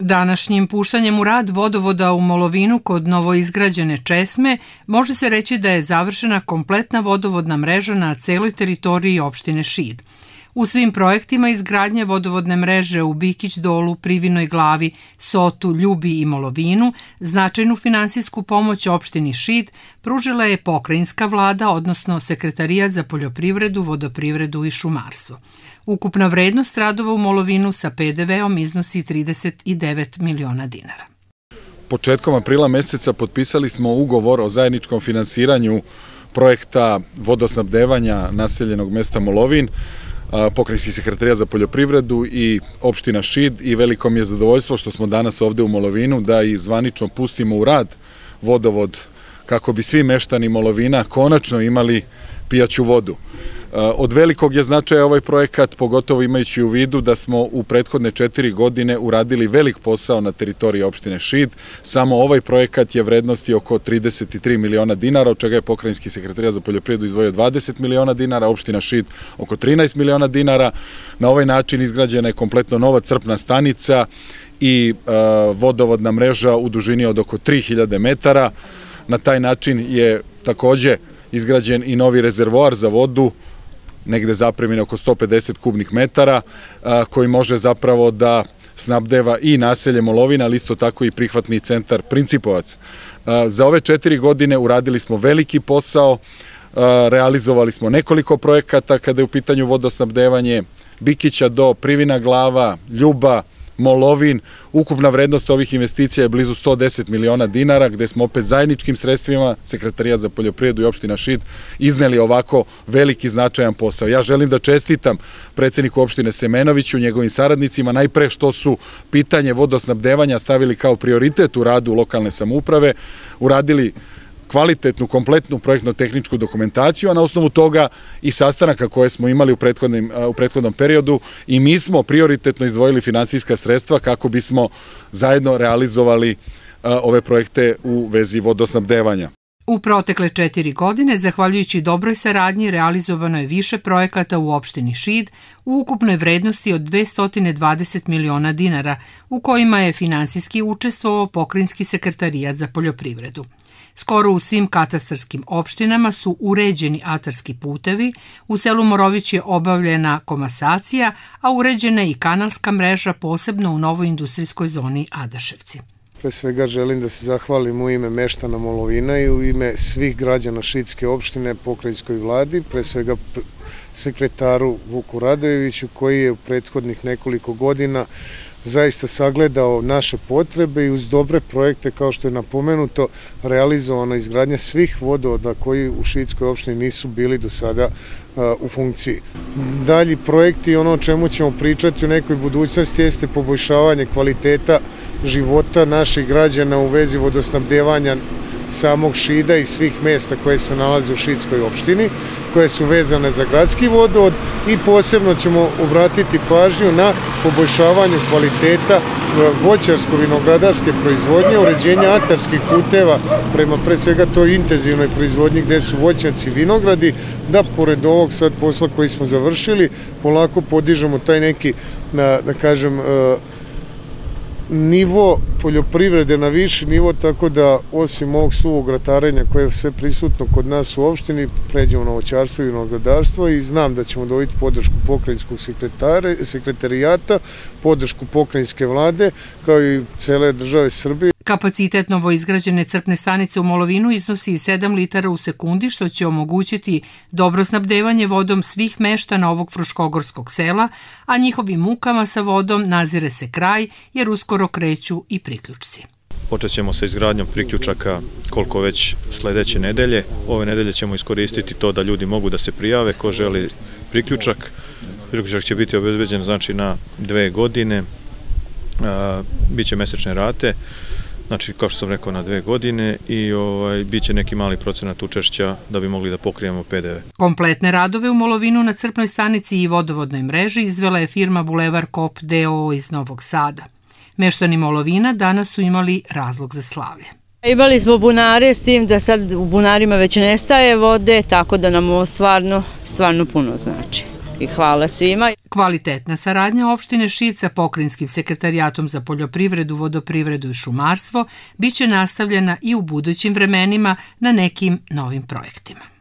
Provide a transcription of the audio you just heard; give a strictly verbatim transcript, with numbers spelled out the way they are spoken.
Današnjim puštanjem u rad vodovoda u Molovinu kod novoizgrađene česme može se reći da je završena kompletna vodovodna mreža na celoj teritoriji opštine Šid. U svim projektima izgradnje vodovodne mreže u Bikić Dolu, Privinoj Glavi, Sotu, Ljubi i Molovinu značajnu finansijsku pomoć opštini Šid pružila je pokrajinska vlada, odnosno Sekretarijat za poljoprivredu, vodoprivredu i šumarstvo. Ukupna vrednost radova u Molovinu sa pe de veom iznosi trideset devet miliona dinara. Početkom aprila meseca potpisali smo ugovor o zajedničkom finansiranju projekta vodosnabdevanja naseljenog mesta Molovin, Pokrajinski sekretarijat za poljoprivredu i opština Šid, i veliko mi je zadovoljstvo što smo danas ovde u Molovinu da i zvanično pustimo u rad vodovod kako bi svi meštani Molovina konačno imali pijaću vodu. Od velikog je značaja ovaj projekat, pogotovo imajući u vidu da smo u prethodne četiri godine uradili velik posao na teritoriji opštine Šid. Samo ovaj projekat je vrednosti oko trideset tri miliona dinara, od čega je Pokrajinski sekretarijat za poljoprivredu izdvojio dvadeset miliona dinara, opština Šid oko trinaest miliona dinara. Na ovaj način izgrađena je kompletno nova crpna stanica i vodovodna mreža u dužini od oko tri hiljade metara. Na taj način je takođe izgrađen i novi rezervoar za vodu, negde zapremine oko sto pedeset kubnih metara, koji može zapravo da snabdeva i naselje Molovina, ali isto tako i prihvatni centar Principovac. Za ove četiri godine uradili smo veliki posao, realizovali smo nekoliko projekata kada je u pitanju vodosnabdevanje Bikića do Privina Glava, Ljuba, Molovin. Ukupna vrednost ovih investicija je blizu sto deset miliona dinara, gde smo opet zajedničkim sredstvima, Sekretarijat za poljoprivredu i opština Šid, izneli ovako veliki značajan posao. Ja želim da čestitam predsedniku opštine Semenoviću, njegovim saradnicima, najpre što su pitanje vodosnabdevanja stavili kao prioritet u radu lokalne samouprave, uradili kvalitetnu, kompletnu projektno-tehničku dokumentaciju, a na osnovu toga i sastanaka koje smo imali u prethodnom periodu, i mi smo prioritetno izdvojili finansijska sredstva kako bismo zajedno realizovali ove projekte u vezi vodosnabdevanja. U protekle četiri godine, zahvaljujući dobroj saradnji, realizovano je više projekata u opštini Šid u ukupnoj vrednosti od dvesta dvadeset miliona dinara, u kojima je finansijski učestvovao Pokrajinski sekretarijat za poljoprivredu. Skoro u svim katastarskim opštinama su uređeni atarski putevi, u selu Morović je obavljena komasacija, a uređena je i kanalska mreža, posebno u novoj industrijskoj zoni Adaševci. Pre svega želim da se zahvalim u ime meštana Molovina i u ime svih građana Šidske opštine, pokrajinskoj vladi, pre svega sekretaru Vuku Radojeviću, koji je u prethodnih nekoliko godina zaista sagledao naše potrebe i uz dobre projekte, kao što je napomenuto, realizovana izgradnja svih vodovoda koji u Šidskoj opštini nisu bili do sada u funkciji. Dalji projekti i ono o čemu ćemo pričati u nekoj budućnosti jeste poboljšavanje kvaliteta života naših građana u vezi vodosnabdevanja samog Šida i svih mesta koje se nalaze u Šidskoj opštini, koje su vezane za gradski vodovod, i posebno ćemo obratiti pažnju na poboljšavanju kvaliteta voćarsko-vinogradarske proizvodnje, uređenja atarskih puteva prema pre svega toj intenzivnoj proizvodnji gde su voćnjaci i vinogradi, da pored ovog sad posla koji smo završili polako podižemo taj neki, da kažem, nivo poljoprivrede na viši nivo, tako da osim ovog suvog ratarenja koje je sve prisutno kod nas u opštini, pređemo na voćarstvo i vinogradarstvo, i znam da ćemo dobiti podršku pokrajinskog sekretarijata, podršku pokrajinske vlade, kao i cele države Srbije. Kapacitet novoizgrađene crpne stanice u Molovinu iznosi sedam litara u sekundi, što će omogućiti dobro snabdevanje vodom svih meštana ovog fruškogorskog sela, a njihovim mukama sa vodom nazire se kraj, jer uskoro kreću i priključci. Počet ćemo sa izgradnjom priključaka koliko već sledeće nedelje. Ove nedelje ćemo iskoristiti to da ljudi mogu da se prijave ko želi priključak. Priključak će biti obezbeđen znači na dve godine, biće mesečne rate, znači kao što sam rekao na dve godine, i ovaj, bit će neki mali procenat učešća da bi mogli da pokrijemo pe de ve. Kompletne radove u Molovinu na crpnoj stanici i vodovodnoj mreži izvela je firma Bulevar Kop de o o iz Novog Sada. Meštani Molovina danas su imali razlog za slavlje. Imali smo bunare, s tim da sad u bunarima već nestaje vode, tako da nam ovo stvarno, stvarno puno znači. i hvala svima. Kvalitetna saradnja opštine Šid sa Pokrajinskim sekretarijatom za poljoprivredu, vodoprivredu i šumarstvo biće nastavljena i u budućim vremenima na nekim novim projektima.